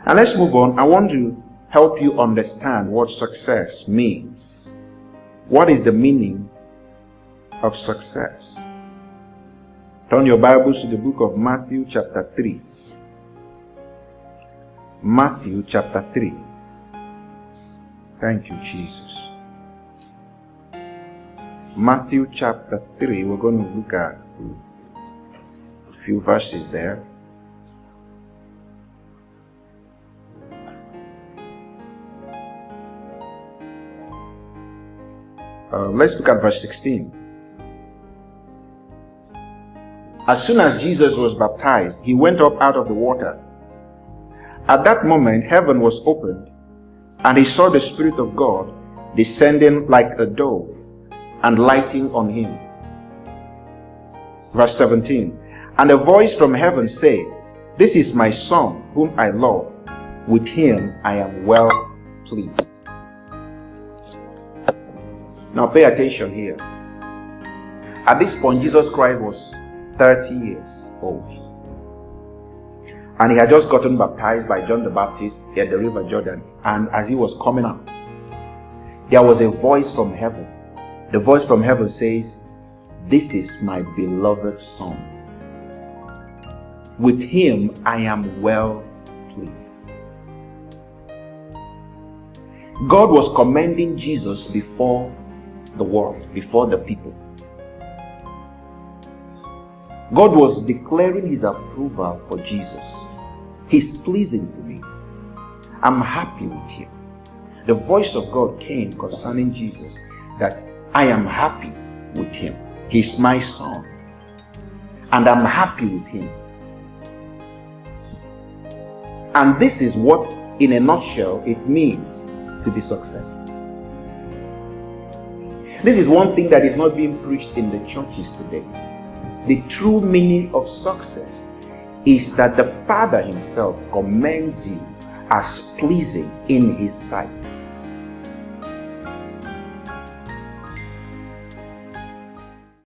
Now let's move on. I want to help you understand what success means. What is the meaning of success? Turn your Bibles to the book of Matthew chapter 3. Matthew chapter 3. Thank you, Jesus. Matthew chapter 3, we're going to look at a few verses there. Let's look at verse 16. As soon as Jesus was baptized, he went up out of the water. At that moment, heaven was opened, and he saw the Spirit of God descending like a dove and lighting on him. Verse 17. And a voice from heaven said, "This is my Son, whom I love. With him I am well pleased." Now pay attention here. At this point, Jesus Christ was 30 years old. And he had just gotten baptized by John the Baptist at the river Jordan. And as he was coming out, there was a voice from heaven. The voice from heaven says, "This is my beloved Son. With him I am well pleased." God was commending Jesus before the world, before the people. God was declaring his approval for Jesus. He's pleasing to me. I'm happy with him. The voice of God came concerning Jesus that I am happy with him. He's my Son. And I'm happy with him. And this is what, in a nutshell, it means to be successful. This is one thing that is not being preached in the churches today. The true meaning of success is that the Father himself commends you as pleasing in his sight.